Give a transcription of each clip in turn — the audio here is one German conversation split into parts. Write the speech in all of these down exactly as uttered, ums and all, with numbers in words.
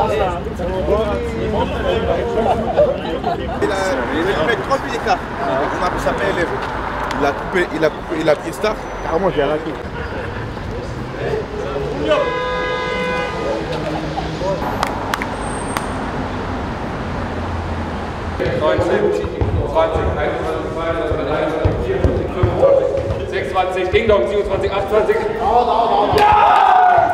Il met trente d'écart. On a sa élève. Il a coupé, il a coupé, il a pris Star. Carrément, j'ai arrêté. neunzehn, zwanzig, einundzwanzig, zweiundzwanzig, dreiundzwanzig, vierundzwanzig, fünfundzwanzig, sechsundzwanzig, Ding Dong, siebenundzwanzig, achtundzwanzig. Ja!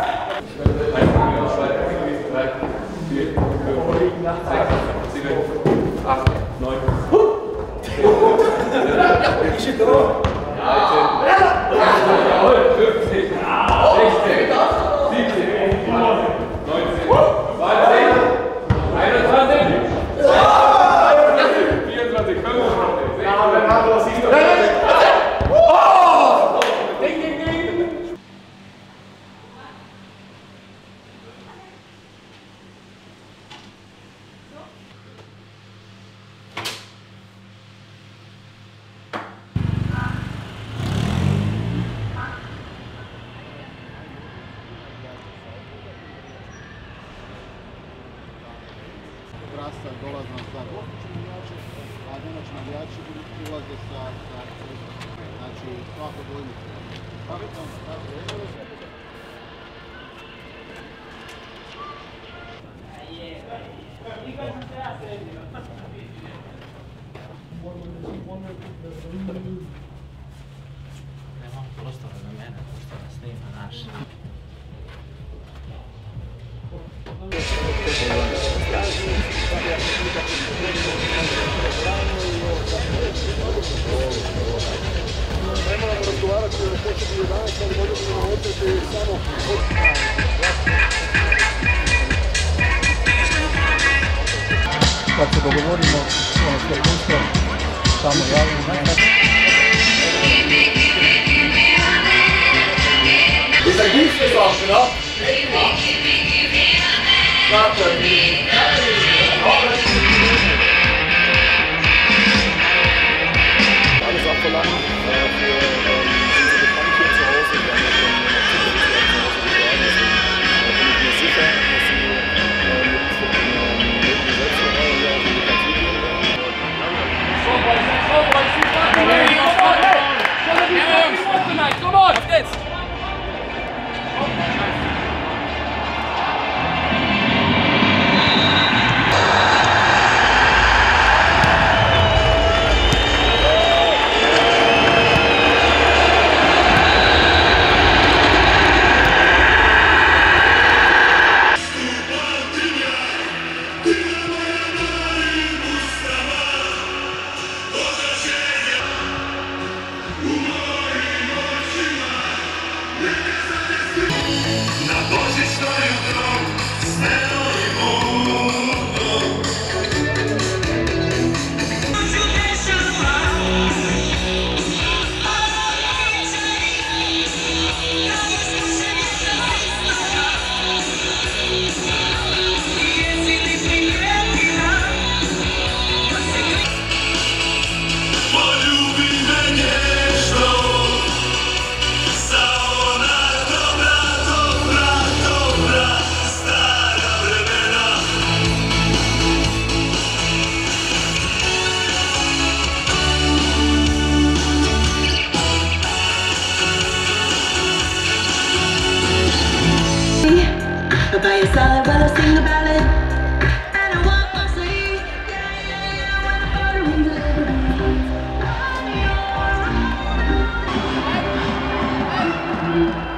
Trasa dolazna za domaće navijače, a domaći navijači ulaze sa znači svako dvojnice. Nemam prostora za mene, pošto da snima naš. Ne moramo razgovarati o početi jedanaest, ali možemo nam otrati samo... Kad se dogovorimo, ono sve pusto, samo javimo. Ist ein Dienstag auch, oder? Alles abverlangen für unsere Bekannten hier zu Hause. Wir haben ja schon zu Hause gesorgt, deswegen bin ich mir sicher, dass sie mit dem Gesetzgeber hier auf die Partie gehen werden. Come on, auf geht's! By your side while I sing a ballad, and I walk my sleep. Yeah, yeah, yeah, when I'm burning liberty on your